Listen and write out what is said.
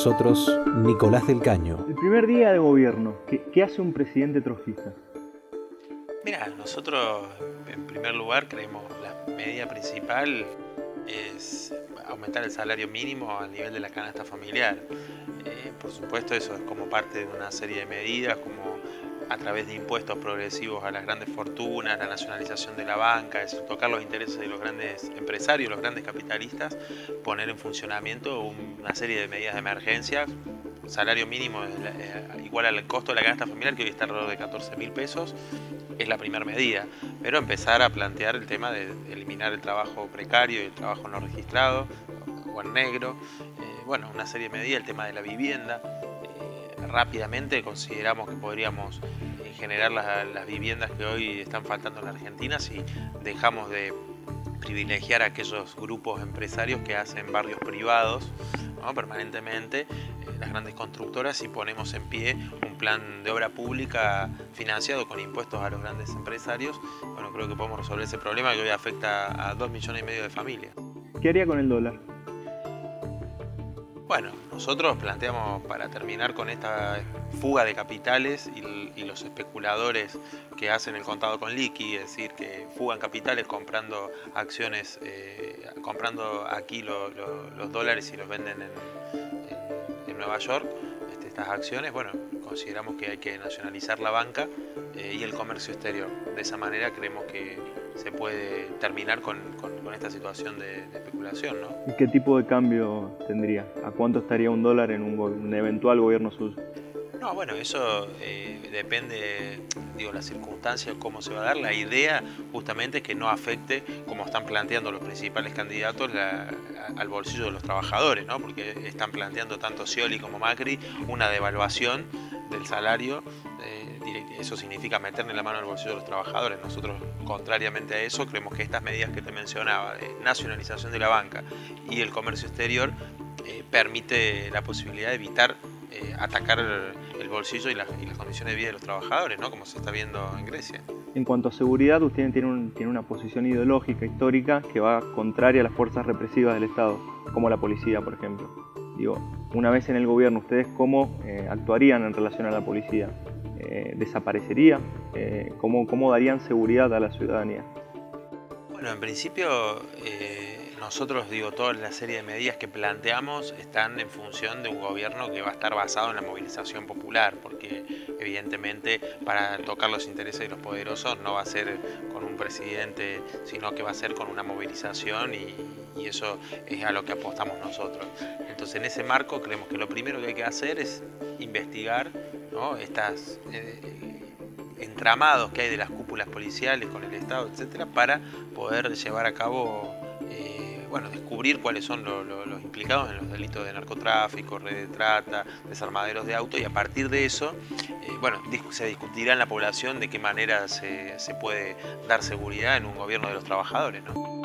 nosotros Nicolás del Caño. El primer día de gobierno, ¿qué hace un presidente trotskista? Mira, nosotros en primer lugar creemos la medida principal es aumentar el salario mínimo al nivel de la canasta familiar. Por supuesto, eso es como parte de una serie de medidas, como a través de impuestos progresivos a las grandes fortunas, la nacionalización de la banca, es decir, tocar los intereses de los grandes empresarios, los grandes capitalistas, poner en funcionamiento una serie de medidas de emergencia. Salario mínimo igual al costo de la canasta familiar, que hoy está alrededor de 14.000 pesos, es la primera medida, pero empezar a plantear el tema de eliminar el trabajo precario y el trabajo no registrado o en negro, bueno, una serie de medidas, el tema de la vivienda. Rápidamente consideramos que podríamos generar las viviendas que hoy están faltando en la Argentina si dejamos de privilegiar a aquellos grupos empresarios que hacen barrios privados, ¿no? Permanentemente, las grandes constructoras, y ponemos en pie un plan de obra pública financiado con impuestos a los grandes empresarios. Bueno, creo que podemos resolver ese problema que hoy afecta a 2,5 millones de familias. ¿Qué haría con el dólar? Bueno, nosotros planteamos, para terminar con esta fuga de capitales y los especuladores que hacen el contado con liqui, es decir, que fugan capitales comprando acciones, comprando aquí los dólares y los venden en Nueva York, estas acciones. Bueno, consideramos que hay que nacionalizar la banca y el comercio exterior. De esa manera creemos que se puede terminar con esta situación de especulación, ¿no? ¿Y qué tipo de cambio tendría? ¿A cuánto estaría un dólar en un eventual gobierno suyo? No, bueno, eso depende, las circunstancias, cómo se va a dar. La idea justamente es que no afecte, como están planteando los principales candidatos, al bolsillo de los trabajadores, ¿no? Porque están planteando tanto Scioli como Macri una devaluación del salario. Eso significa meterle la mano al bolsillo de los trabajadores. Nosotros, contrariamente a eso, creemos que estas medidas que te mencionaba, de nacionalización de la banca y el comercio exterior, permite la posibilidad de evitar atacar el bolsillo y las condiciones de vida de los trabajadores, ¿no? Como se está viendo en Grecia. En cuanto a seguridad, usted tiene una posición ideológica, histórica, que va contraria a las fuerzas represivas del Estado, como la policía, por ejemplo. Una vez en el gobierno, ¿ustedes cómo actuarían en relación a la policía? ¿Desaparecería? ¿Cómo darían seguridad a la ciudadanía? Bueno, en principio nosotros, toda la serie de medidas que planteamos están en función de un gobierno que va a estar basado en la movilización popular, porque evidentemente para tocar los intereses de los poderosos no va a ser con un presidente, sino que va a ser con una movilización, y eso es a lo que apostamos nosotros. Entonces, en ese marco creemos que lo primero que hay que hacer es investigar, ¿no? Estas entramados que hay de las cúpulas policiales con el Estado, etcétera, para poder llevar a cabo, descubrir cuáles son los implicados en los delitos de narcotráfico, red de trata, desarmaderos de auto, y a partir de eso, se discutirá en la población de qué manera se puede dar seguridad en un gobierno de los trabajadores, ¿no?